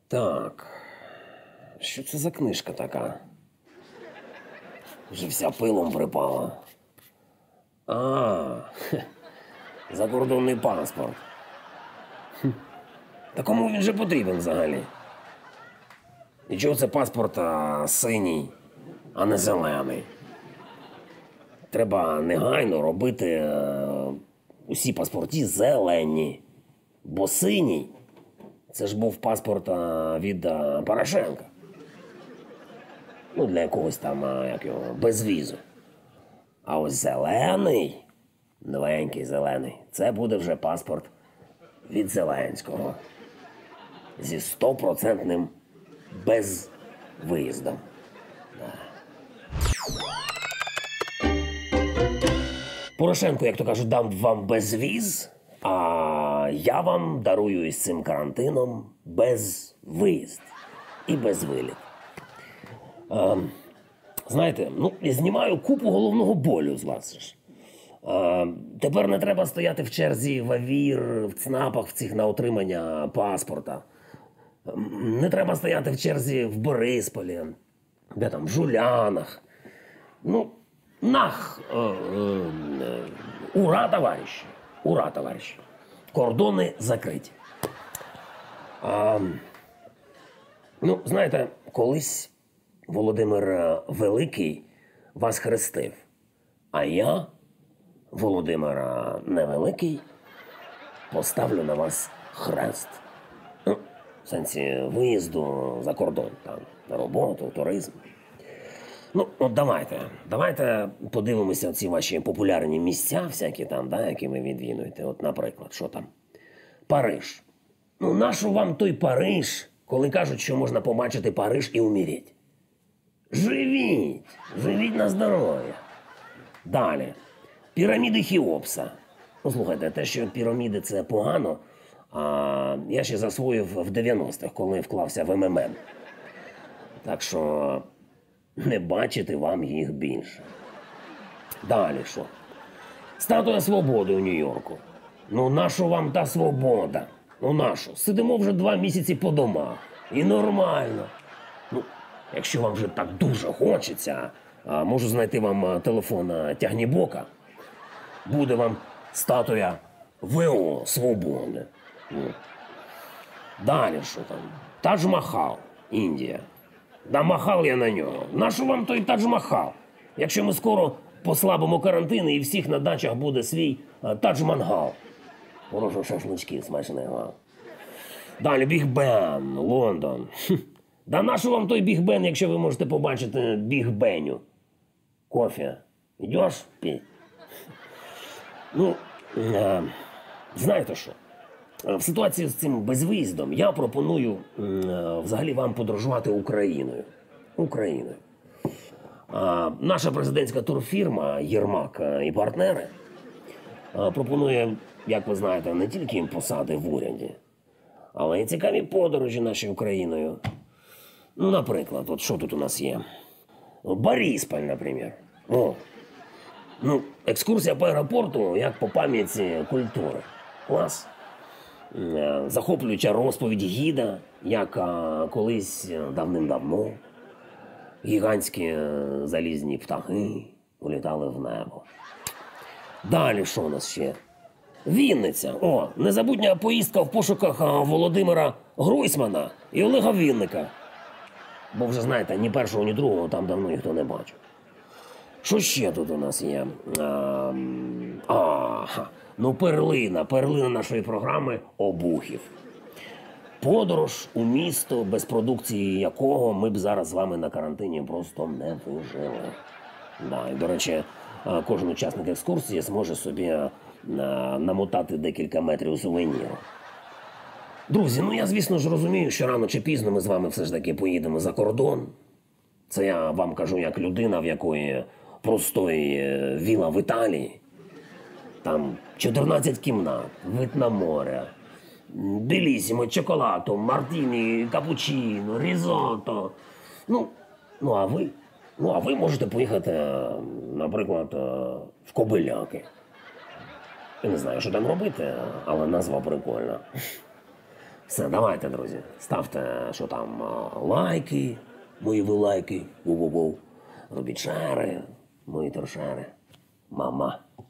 Так, що це за книжка така? Вже вся пилом припала. Закордонний паспорт. Та кому він же потрібен взагалі? І чого це паспорт синій, а не зелений? Треба негайно робити усі паспорті зелені. Бо синій – це ж був паспорт від Порошенка. Ну, для якогось там, безвізу. А ось зелений, новенький зелений, це буде вже паспорт від Зеленського. Зі 100% безвиїздом. Порошенко, як то кажуть, дам вам безвіз, а я вам дарую із цим карантином безвиїзд і безвиліт. Знаєте, я знімаю купу головного болю з вас. Тепер не треба стояти в черзі в АВІР, в ЦНАПах, в цих на отримання паспорта. Не треба стояти в черзі в Борисполі, де там, в Жулянах. Ура, товариші! Ура, товариші! Кордони закриті. Знаєте, колись Володимир Великий вас хрестив, а я, Володимир Невеликий, поставлю на вас хрест. В сенсі виїзду за кордон, там, на роботу, туризм. Давайте подивимося ці ваші популярні місця всякі там, які ви відвідуєте. От, наприклад, що там? Париж. Нащо вам той Париж, коли кажуть, що можна побачити Париж і умереть? Живіть на здоров'я. Далі. Піраміди Хеопса. Слухайте, те, що піраміди – це погано, я ще засвоїв в 90-х, коли вклався в МММ. Так що не бачити вам їх більше. Далі що? Статуя Свободи у Нью-Йорку. Нащо вам та свобода? Нащо? Сидимо вже 2 місяці по домах. І нормально. Якщо вам вже так дуже хочеться, можу знайти вам телефон Тягнібока. Буде вам статуя ВО Свободи. Далі що там? Тадж-Махал, Індія. Да махав я на нього. Нащо вам той Тадж-Махал? Якщо ми скоро послабимо карантин і всіх на дачах буде свій Тадж-Мангал. Хорошо шашлички смачного. Далі Біг-Бен, Лондон. Да нащо вам той Біг-Бен, якщо ви можете побачити Біг-Беню? Кофе. Ідеш пить? Знаєте що? В ситуації з цим безвиїздом я пропоную взагалі вам подорожувати Україною. Наша президентська турфірма «Єрмак і партнери» пропонує, як ви знаєте, не тільки їм посади в уряді, але й цікаві подорожі нашою Україною. Наприклад, от що тут у нас є? Борисполь, наприклад. Екскурсія по аеропорту, як по пам'ятці культури. Клас. Захоплююча розповідь гіда, як колись давним-давно гігантські залізні птахи улітали в небо. Далі що у нас ще? Вінниця. Незабутня поїздка в пошуках Володимира Гройсмана і Олега Вінника. Бо вже, знаєте, ні першого, ні другого там давно ніхто не бачив. Що ще тут у нас є? Перлина нашої програми «Обухів». Подорож у місто, без продукції якого ми б зараз з вами на карантині просто не вижили. І, до речі, кожен учасник екскурсії зможе собі намотати декілька метрів сувеніру. Друзі, я, звісно ж, розумію, що рано чи пізно ми з вами все ж таки поїдемо за кордон. Це я вам кажу як людина, в якої простої віла в Італії. Там 14 кімнат, вид на море, белісімо, чоколадо, мартіні, капучино, різотто. А ви можете поїхати, наприклад, в Кобиляки. Я не знаю, що там робити, але назва прикольна. Все, давайте, друзі, ставте, що там, лайки, мої ви лайки, воу-воу-воу. Робіть шари, мої торшари. Мама.